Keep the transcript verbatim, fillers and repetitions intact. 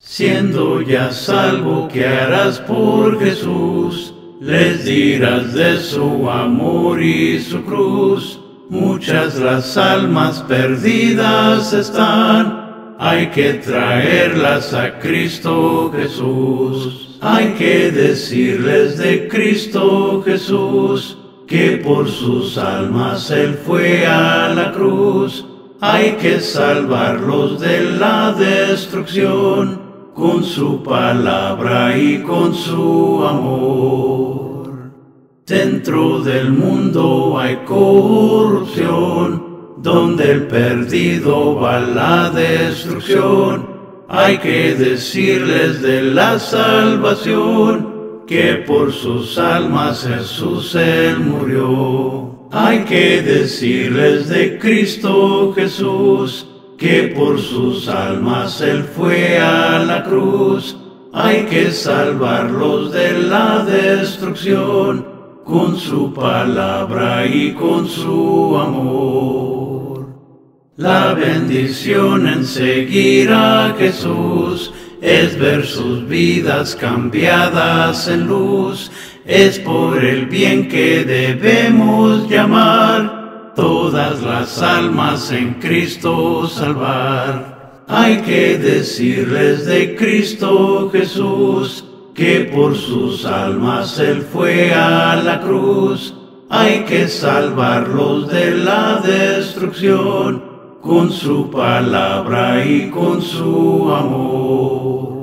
Siendo ya salvo, ¿qué harás por Jesús? Les dirás de su amor y su cruz. Muchas las almas perdidas están, hay que traerlas a Cristo Jesús. Hay que decirles de Cristo Jesús, que por sus almas Él fue a la cruz. Hay que salvarlos de la destrucción, con su palabra y con su amor. Dentro del mundo hay corrupción, donde el perdido va a la destrucción. Hay que decirles de la salvación, que por sus almas Jesús Él murió. Hay que decirles de Cristo Jesús, que por sus almas Él fue a la cruz. Hay que salvarlos de la destrucción, con su palabra y con su amor. La bendición en seguir a Jesús es ver sus vidas cambiadas en luz. Es por el bien que debemos llamar todas las almas en Cristo salvar. Hay que decirles de Cristo Jesús, que por sus almas Él fue a la cruz. Hay que salvarlos de la destrucción, con su palabra y con su amor.